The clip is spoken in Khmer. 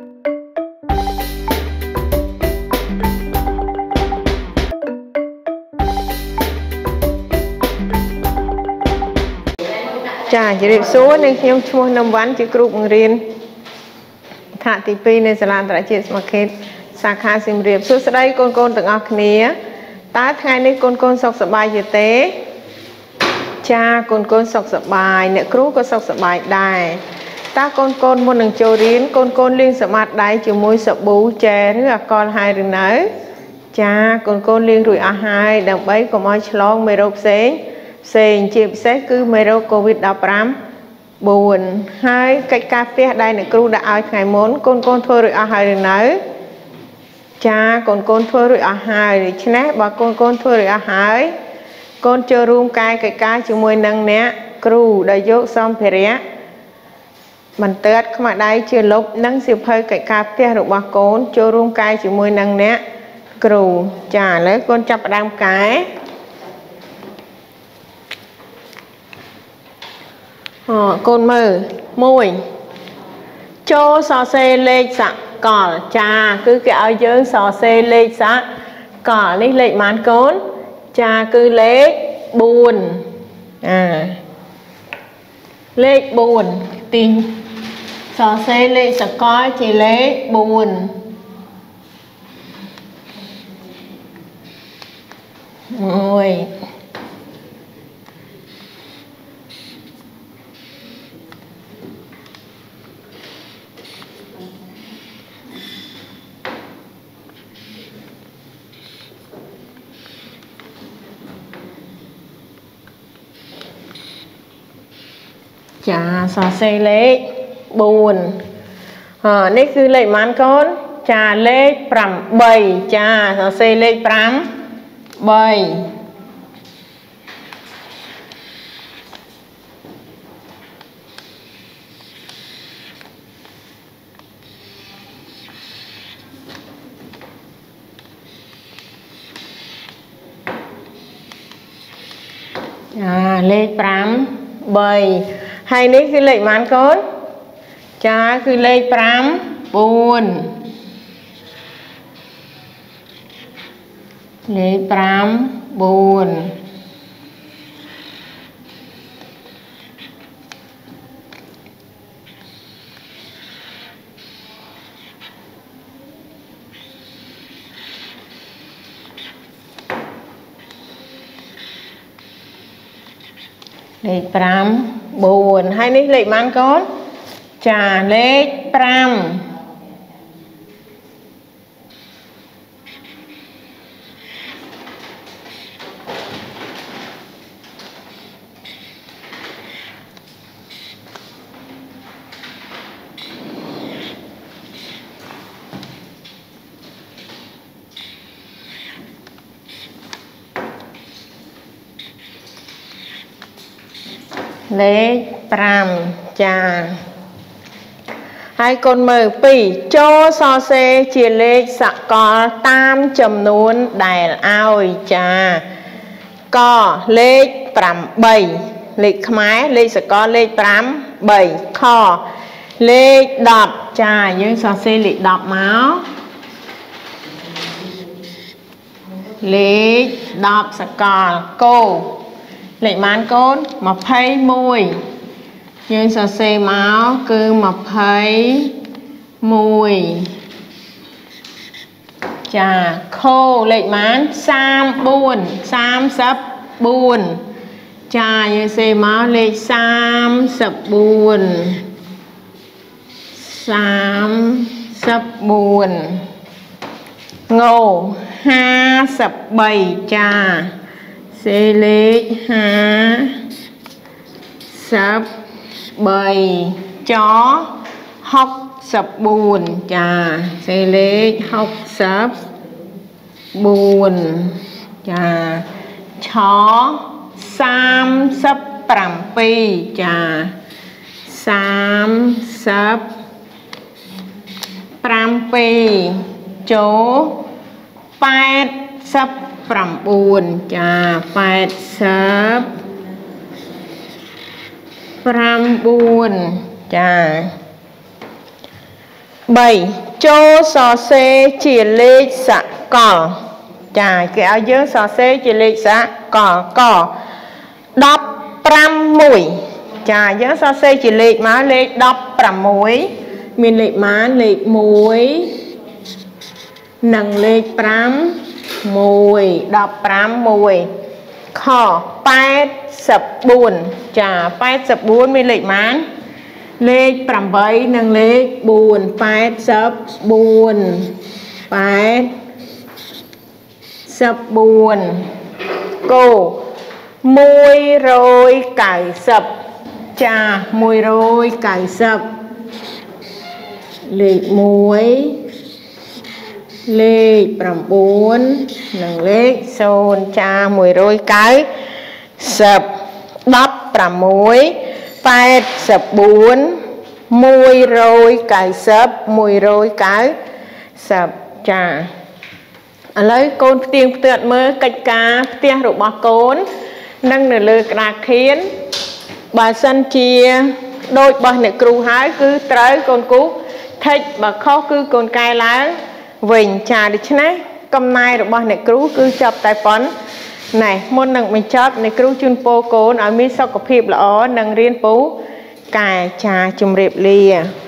ចាជម្រាបសួរនឹងខ្ញុំឈ្មោះនឹមវ៉ាន់ជាគ្រូបង្រៀនថ្នាក់ទី2នៃសាលាអន្តរជាតិស្មារតីសាខាសៀមរាបសួស្តីកូនទាំងអស់គ្នាតើថ្ងៃនេះកូនសុខសប្បាយទេចាកូនសុខសប្បាយអ្នកគ្រូក៏សុខសប្បាយដែរតើកូនមុននឹងចូលរៀនកូនលាងសម្អាតដៃជាមួយសាប៊ូជែឬអាល់កុលហើយឬនៅចាកូនលាងរួចអស់ហើយដើម្បីកុំឲ្យឆ្លងមេរោគផ្សេងជាពិសេសគឺមេរោគ COVID-19 4ហើយកិច្ចការផ្ទះដែលអ្នកគ្រូដាក់ឲ្យថ្ងៃមុនកូនធ្វើរួចអស់ហើយឬនៅចាកូនធ្វើរួចអស់ហើយដូច្នេះបើកូនធ្វើរួចអស់ហើយកូនចូលរួមកាយកិច្ចការជាមួយនឹងអ្នកគ្រូដែលយកសម្ភារៈបន្ទាត់ខ្មៅដៃជាលុបនិងសៀវភៅកិច្ចការផ្ទះរបស់កូនចូលរួមកាយជាមួយនឹងអ្នកគ្រូចាឥឡូវកូនចាប់ផ្ដើមកែកូនមើល1ចូលសរសេរលេខសកលចាគឺគេឲ្យយើងសរសេរលេខសកលនេះលេខប៉ុន្មានកូនចាគឺលេខ4លេខ4ទីសរសេរលេខសកលជាលេខ4ចាសរសេរលេខ4នេះគឺលេខប៉ុន្មានកូនចាលេខ8ចាសរសេរលេខ8លេខ8ហើយនេះគឺលេខប៉ុន្មានកូនចាគឺលេខ9លេខ9លេខ9ហើយនេះលេខប៉ុន្មានកូនចាលេខ5លេខ5ចាហើយកូនមើល2ចូលសរសេរជាលេខសកលតាមចំនួនដែលឲ្យចាកលេខ8លេខខ្មែរលេខសកលលេខ8ខលេខ10ចាយើងសរសេរលេខ10មកលេខ10សកលកូលេខប៉ុន្មានកូន21យើងសរសេរមកគឺ21ចាខូលេខប៉ុន្មាន34ចាយើងសេមកលេខ34ងោ53ចាសេលេខ53ច64ចាសេលេខ64ចាឆ37ចា37ចូល89ចា89ចា 7 ចូលសរសេរជាលេខសកលចាគេឲ្យយើងសរសេរជាលេខសកលក15ចាយើងសរសេរជាលេខមកលេខ16មានលេខម៉ានលេខ1និងលេខ5 1 15 ខ84ចា84មានលេខម៉ានលេខ8និងលេខ4 84គោ190ចា190លេខ1លេខ9និងលេខ0ចា190 16 84 190 ចាឥឡូវកូនផ្ទៀងផ្ទាត់មើលកិច្ចការផ្ទះរបស់កូននឹងនៅលើក្តារខៀនបើសិនជាដូចរបស់អ្នកគ្រូហើយគឺត្រូវកូនគូថិចបើខុសគឺកូនកែឡើងវិញចាដូច្នេះកំណែរបស់អ្នកគ្រូគឺចាប់តែប៉ុណ្ណេះមុននឹងបញ្ចប់អ្នកគ្រូជូនពរកូនឲ្យមានសុខភាពល្អនិងរៀនពូកែចាជម្រាបលា